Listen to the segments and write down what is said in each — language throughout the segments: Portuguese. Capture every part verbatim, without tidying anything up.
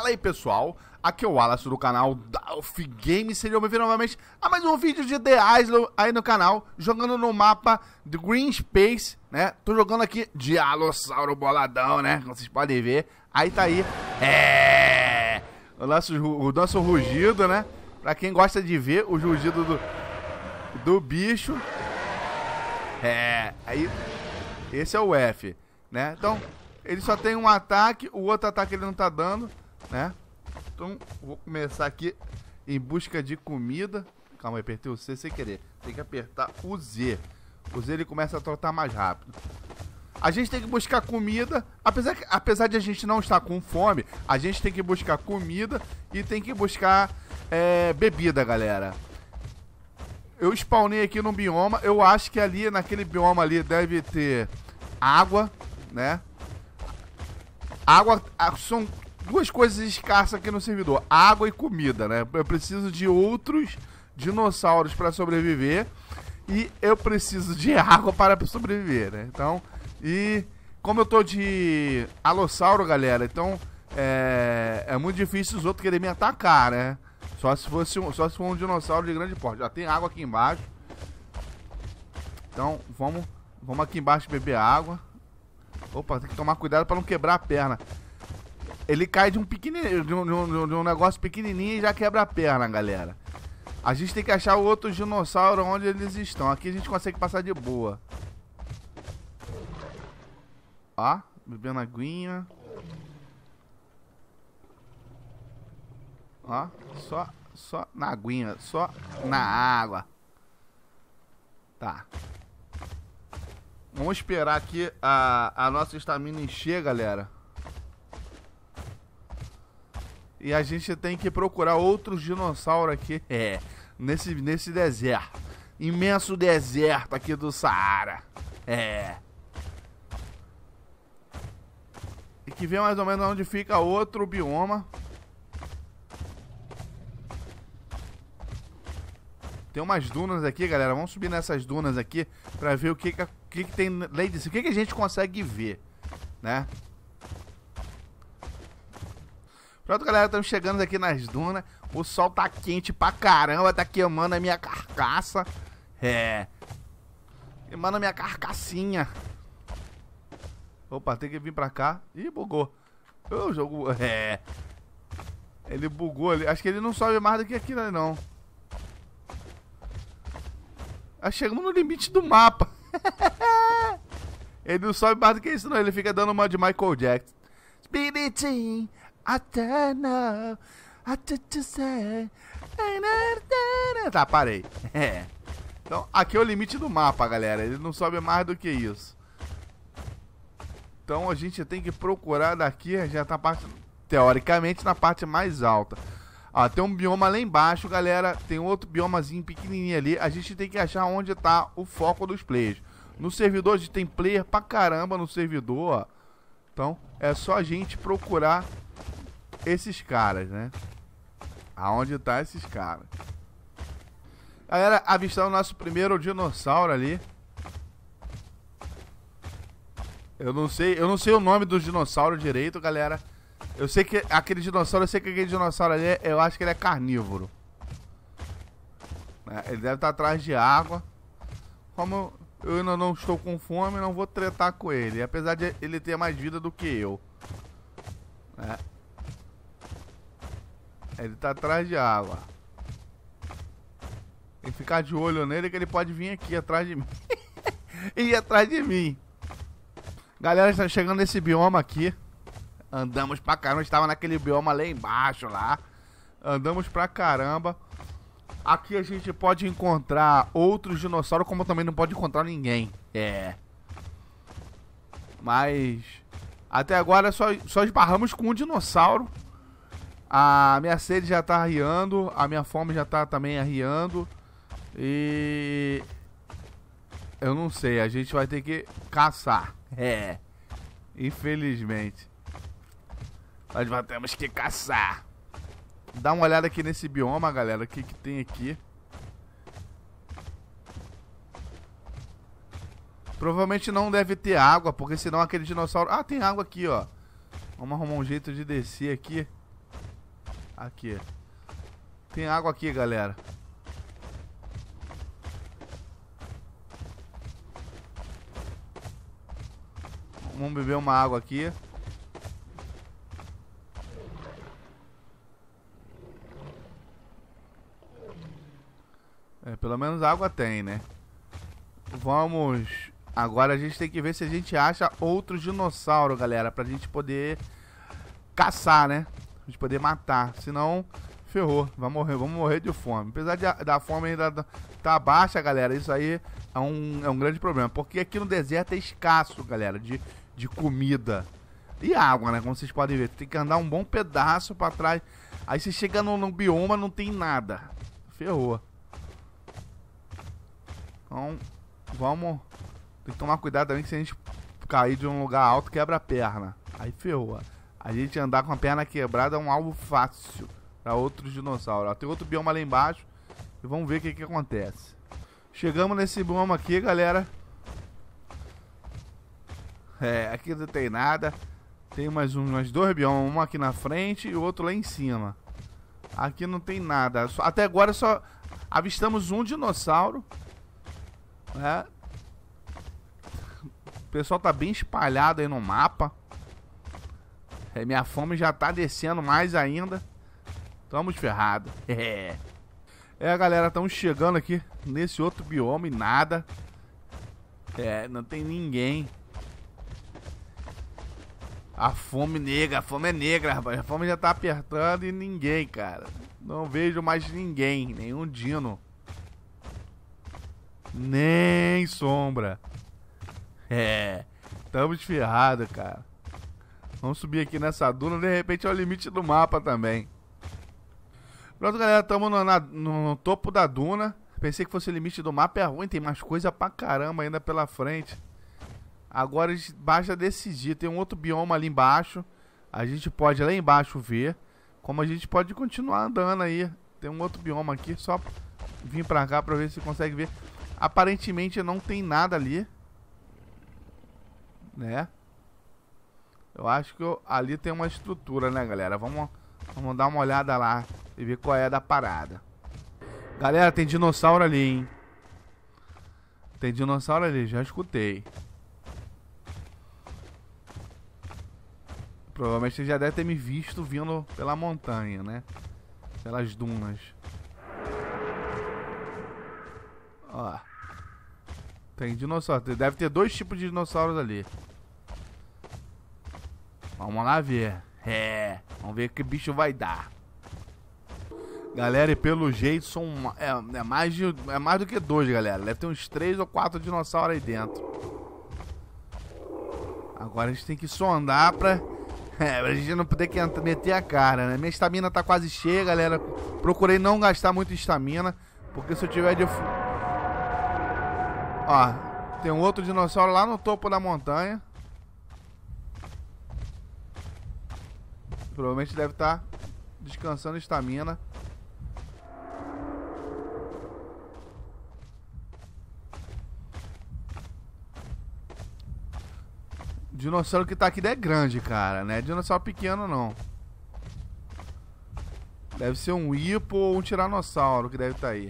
Fala aí pessoal, aqui é o Wallace do canal Dalf Games. Sejam bem-vindos novamente a mais um vídeo de The Isle aí no canal, jogando no mapa de Green Space, né? Tô jogando aqui Dialossauro boladão, né? Como vocês podem ver, aí tá aí, é... o nosso, o nosso rugido, né? Pra quem gosta de ver o rugido do, do bicho. É, aí, esse é o F, né? Então, ele só tem um ataque, o outro ataque ele não tá dando, né? Então, vou começar aqui em busca de comida. Calma aí, apertei o C sem querer. Tem que apertar o Z. O Z ele começa a trotar mais rápido. A gente tem que buscar comida. Apesar, que, apesar de a gente não estar com fome, a gente tem que buscar comida e tem que buscar é, bebida, galera. Eu spawnei aqui no bioma. Eu acho que ali, naquele bioma ali, deve ter água, né? Água, são duas coisas escassas aqui no servidor, água e comida, né? Eu preciso de outros dinossauros para sobreviver e eu preciso de água para sobreviver, né? Então, e como eu tô de alossauro, galera, então é, é muito difícil os outros querem me atacar, né? Só se fosse um, só se for um dinossauro de grande porte. Já tem água aqui embaixo. Então, vamos, vamos aqui embaixo beber água. Opa, tem que tomar cuidado pra não quebrar a perna. Ele cai de um pequenininho, de um, de um, de um negócio pequenininho e já quebra a perna, galera. A gente tem que achar outros dinossauros onde eles estão. Aqui a gente consegue passar de boa. Ó, bebendo aguinha. Ó, só, só na aguinha, só na água. Tá. Vamos esperar aqui a, a nossa estamina encher, galera. E a gente tem que procurar outros dinossauros aqui. É, nesse, nesse deserto. Imenso deserto aqui do Saara. É. E que vê mais ou menos onde fica outro bioma. Tem umas dunas aqui, galera. Vamos subir nessas dunas aqui pra ver o que que, o que, que tem lá disso. O que que a gente consegue ver, né? Pronto, galera. Estamos chegando aqui nas dunas. O sol tá quente pra caramba. Tá queimando a minha carcaça. É. Queimando a minha carcassinha. Opa, tem que vir pra cá. Ih, bugou. O jogo... É. Ele bugou ali. Acho que ele não sobe mais do que aqui, né, não. Chegamos no limite do mapa. Ele não sobe mais do que isso, não. Ele fica dando uma de Michael Jackson. Spiriting, I don't know, I just say. Tá, parei. É. Então, aqui é o limite do mapa, galera. Ele não sobe mais do que isso. Então, a gente tem que procurar daqui. Já tá parte, teoricamente, na parte mais alta. Ah, tem um bioma lá embaixo, galera. Tem outro biomazinho pequenininho ali. A gente tem que achar onde tá o foco dos players. No servidor, a gente tem player pra caramba no servidor, ó. Então, é só a gente procurar esses caras, né? Aonde tá esses caras. Galera, avistamos o nosso primeiro dinossauro ali. Eu não sei, eu não sei o nome do dinossauro direito, galera. Eu sei que aquele dinossauro, eu sei que aquele dinossauro ali, eu acho que ele é carnívoro. É, ele deve estar atrás de água. Como eu ainda não estou com fome, não vou tretar com ele. Apesar de ele ter mais vida do que eu. É. Ele tá atrás de água. Tem que ficar de olho nele que ele pode vir aqui atrás de mim. E ir atrás de mim. Galera, está chegando nesse bioma aqui. Andamos pra caramba, estava naquele bioma lá embaixo, lá. Andamos pra caramba. Aqui a gente pode encontrar outros dinossauros, como também não pode encontrar ninguém. É. Mas até agora só, só esbarramos com um dinossauro. A minha sede já tá arriando. A minha fome já tá também arriando. E... eu não sei, a gente vai ter que caçar. É. Infelizmente. Nós vamos temos que caçar. Dá uma olhada aqui nesse bioma, galera. O que que tem aqui? Provavelmente não deve ter água, porque senão aquele dinossauro... Ah, tem água aqui, ó. Vamos arrumar um jeito de descer aqui. Aqui. Tem água aqui, galera. Vamos beber uma água aqui. É, pelo menos água tem, né? Vamos... Agora a gente tem que ver se a gente acha outro dinossauro, galera. Pra gente poder caçar, né? Pra gente poder matar. Senão, ferrou. Vamos morrer, vamos morrer de fome. Apesar de a, da fome ainda tá baixa, galera, isso aí é um, é um grande problema. Porque aqui no deserto é escasso, galera, de, de comida. E água, né? Como vocês podem ver. Tem que andar um bom pedaço pra trás. Aí você chega no, no bioma, não tem nada. Ferrou. Então, vamos... Tem que tomar cuidado também que se a gente cair de um lugar alto, quebra a perna. Aí ferrou. A gente andar com a perna quebrada é um alvo fácil para outros dinossauros. Ó, tem outro bioma lá embaixo e vamos ver o que, que acontece. Chegamos nesse bioma aqui, galera. É, aqui não tem nada. Tem mais, um, mais dois biomas, um aqui na frente e o outro lá em cima. Aqui não tem nada. Só, até agora só avistamos um dinossauro. É. O pessoal tá bem espalhado aí no mapa. É, minha fome já tá descendo mais ainda. Estamos ferrados. É. É, galera, estamos chegando aqui nesse outro bioma e nada. É, não tem ninguém. A fome negra, a fome é negra, rapaz. A fome já tá apertando e ninguém, cara. Não vejo mais ninguém, nenhum dino. Nem sombra. É, estamos ferrados, cara. Vamos subir aqui nessa duna. De repente é o limite do mapa também. Pronto, galera, estamos no, na, no topo da duna. Pensei que fosse o limite do mapa. É ruim, tem mais coisa pra caramba ainda pela frente. Agora basta decidir. Tem um outro bioma ali embaixo. A gente pode lá embaixo ver. Como a gente pode continuar andando aí. Tem um outro bioma aqui. Só vir pra cá pra ver se consegue ver. Aparentemente não tem nada ali, né? Eu acho que eu, ali tem uma estrutura, né, galera? Vamos, vamos dar uma olhada lá e ver qual é da parada. Galera, tem dinossauro ali, hein? Tem dinossauro ali, já escutei. Provavelmente você já deve ter me visto vindo pela montanha, né? Pelas dunas. Ó. Tem dinossauro. Deve ter dois tipos de dinossauros ali. Vamos lá ver. É. Vamos ver que bicho vai dar. Galera, e pelo jeito são é, é, mais de, é mais do que dois, galera. Deve ter uns três ou quatro dinossauros aí dentro. Agora a gente tem que sondar pra... É, pra gente não poder meter a cara, né? Minha estamina tá quase cheia, galera. Procurei não gastar muito estamina, porque se eu tiver de... Ó, tem um outro dinossauro lá no topo da montanha. Provavelmente deve estar descansando estamina. Dinossauro que tá aqui é grande, cara, né? Dinossauro pequeno não. Deve ser um hipo ou um tiranossauro que deve estar aí.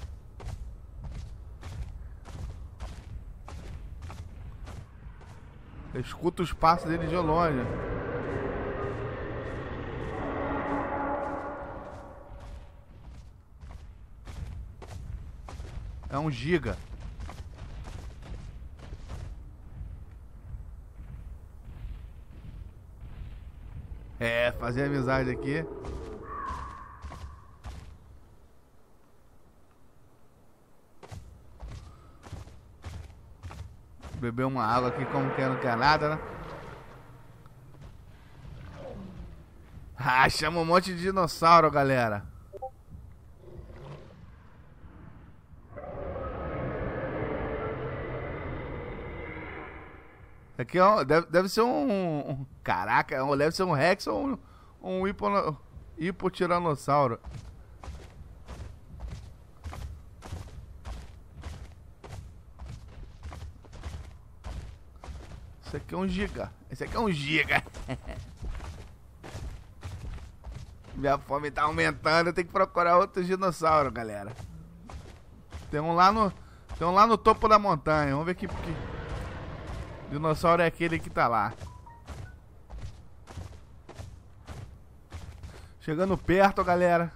Eu escuto os passos dele de longe. É um giga. É, fazer amizade aqui. Beber uma água aqui como que não quer nada, né? Ah, chama um monte de dinossauro, galera. Aqui ó, deve, deve ser um, um... Caraca, deve ser um Rex ou um, um hipo, hipotiranossauro. Esse aqui é um giga. Esse aqui é um giga. Minha fome tá aumentando, eu tenho que procurar outros dinossauros, galera. Tem um lá no, tem um lá no topo da montanha. Vamos ver que, que dinossauro é aquele que tá lá. Chegando perto, galera.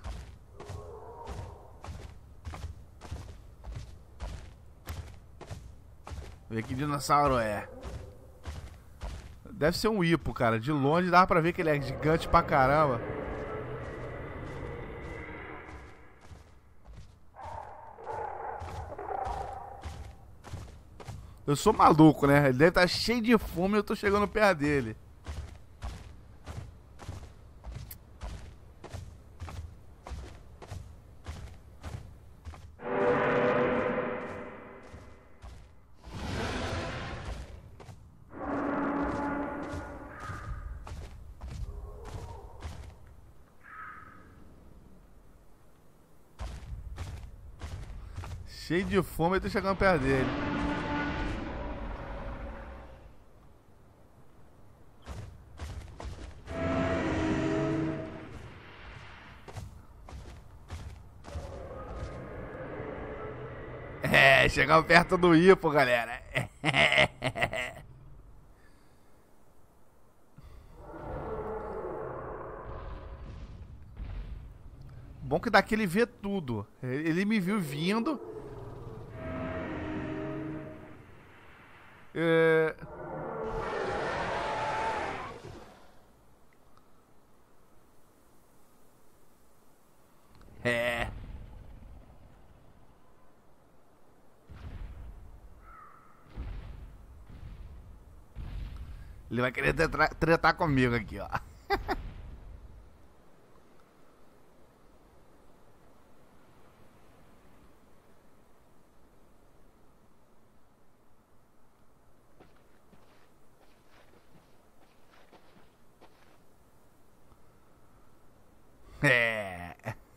Ver que dinossauro é. Deve ser um hipo, cara. De longe dá pra ver que ele é gigante pra caramba. Eu sou maluco, né? Ele deve estar cheio de fome e eu tô chegando perto dele. Cheio de fome, eu tô chegando perto dele. É, chegamos perto do hipo, galera. Bom que daqui ele vê tudo. Ele me viu vindo. É... É... Ele vai querer tretar, tretar comigo aqui, ó. É.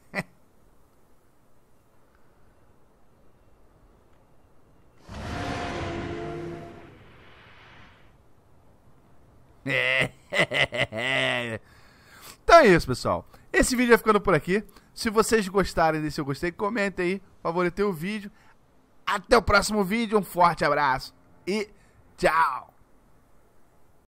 É. Então é isso, pessoal. Esse vídeo vai ficando por aqui. Se vocês gostarem desse eu gostei, comentem aí, favoritei o vídeo. Até o próximo vídeo, um forte abraço e tchau!